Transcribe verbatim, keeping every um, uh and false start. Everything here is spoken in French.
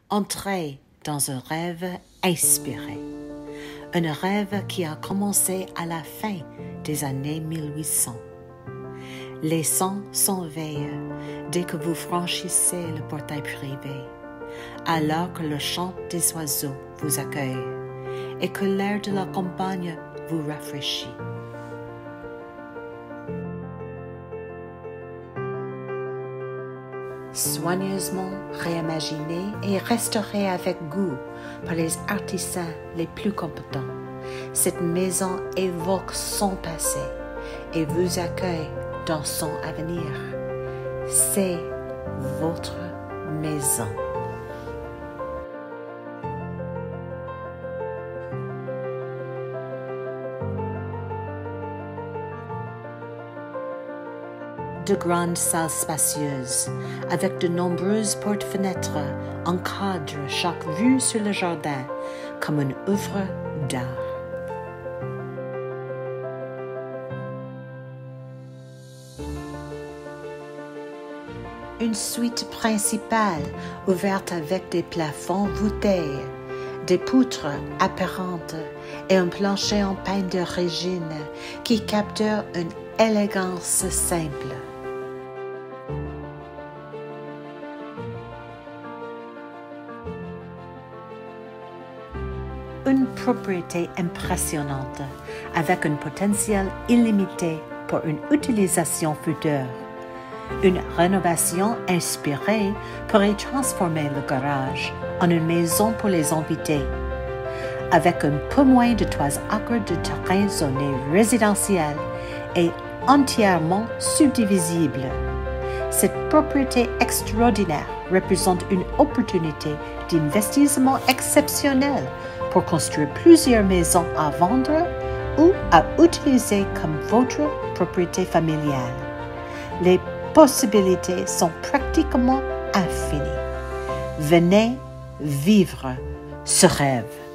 Entrez dans un rêve inspiré. Un rêve qui a commencé à la fin des années mille huit cents. Les sons s'éveillent dès que vous franchissez le portail privé, alors que le chant des oiseaux vous accueille et que l'air de la campagne vous rafraîchit. Soigneusement réimaginé et restauré avec goût par les artisans les plus compétents, cette maison évoque son passé et vous accueille dans son avenir. C'est votre maison. De grandes salles spacieuses, avec de nombreuses portes-fenêtres, encadrent chaque vue sur le jardin comme une œuvre d'art. Une suite principale ouverte avec des plafonds voûtés, des poutres apparentes et un plancher en pain d'origine qui capture une élégance simple. Une propriété impressionnante avec un potentiel illimité pour une utilisation future. Une rénovation inspirée pourrait transformer le garage en une maison pour les invités. Avec un peu moins de trois acres de terrain zoné résidentiel et entièrement subdivisible. Cette propriété extraordinaire représente une opportunité d'investissement exceptionnel pour construire plusieurs maisons à vendre ou à utiliser comme votre propriété familiale. Les possibilités sont pratiquement infinies. Venez vivre ce rêve.